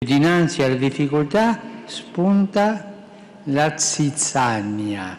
Dinanzi alle difficoltà spunta la zizzania.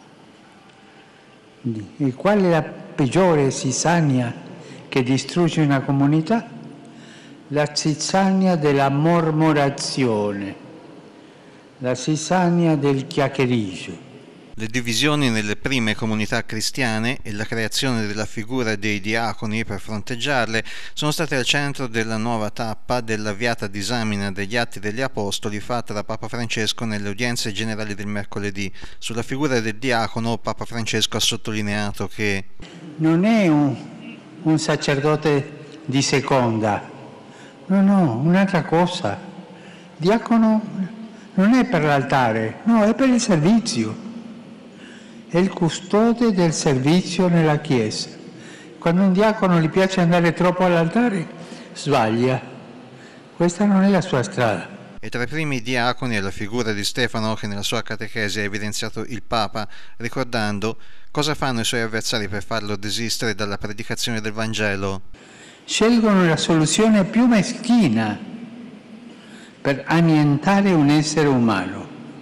E qual è la peggiore zizzania che distrugge una comunità? La zizzania della mormorazione, la zizzania del chiacchiericcio. Le divisioni nelle prime comunità cristiane e la creazione della figura dei diaconi per fronteggiarle sono state al centro della nuova tappa della avviata disamina degli Atti degli Apostoli fatta da Papa Francesco nelle udienze generali del mercoledì. Sulla figura del diacono Papa Francesco ha sottolineato che non è un sacerdote di seconda, no, un'altra cosa. Diacono non è per l'altare, no, è per il servizio. È il custode del servizio nella Chiesa. Quando un diacono gli piace andare troppo all'altare, sbaglia. Questa non è la sua strada. E tra i primi diaconi è la figura di Stefano che nella sua catechesi ha evidenziato il Papa, ricordando cosa fanno i suoi avversari per farlo desistere dalla predicazione del Vangelo. Scelgono la soluzione più meschina per annientare un essere umano,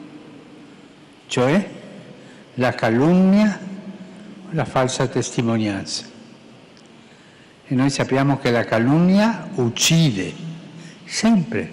cioè la calunnia, la falsa testimonianza. E noi sappiamo che la calunnia uccide, sempre.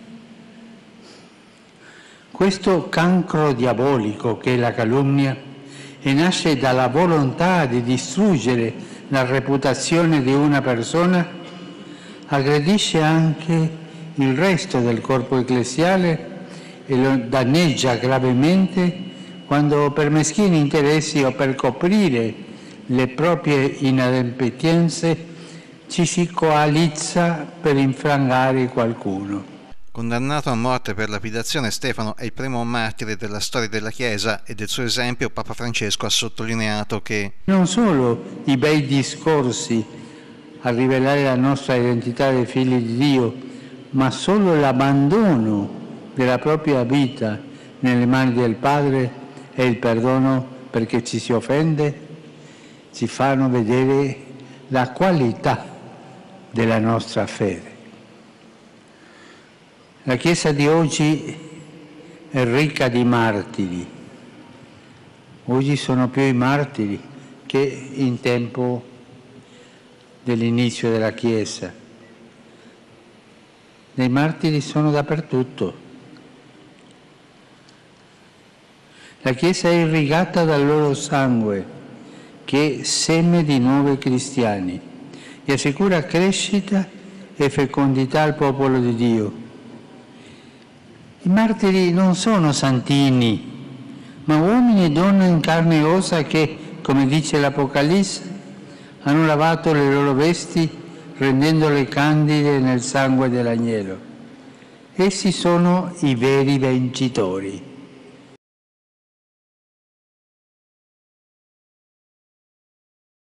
Questo cancro diabolico che è la calunnia e nasce dalla volontà di distruggere la reputazione di una persona, aggredisce anche il resto del corpo ecclesiale e lo danneggia gravemente quando per meschini interessi o per coprire le proprie inadempienze ci si coalizza per infrangare qualcuno. Condannato a morte per lapidazione, Stefano è il primo martire della storia della Chiesa e del suo esempio Papa Francesco ha sottolineato che non solo i bei discorsi a rivelare la nostra identità di figli di Dio, ma solo l'abbandono della propria vita nelle mani del Padre e il perdono perché ci si offende, ci fanno vedere la qualità della nostra fede. La Chiesa di oggi è ricca di martiri. Oggi sono più i martiri che in tempo dell'inizio della Chiesa. Dei martiri sono dappertutto. La Chiesa è irrigata dal loro sangue, che è seme di nuovi cristiani e assicura crescita e fecondità al popolo di Dio. I martiri non sono santini, ma uomini e donne in carne e ossa che, come dice l'Apocalisse, hanno lavato le loro vesti rendendole candide nel sangue dell'agnello. Essi sono i veri vincitori.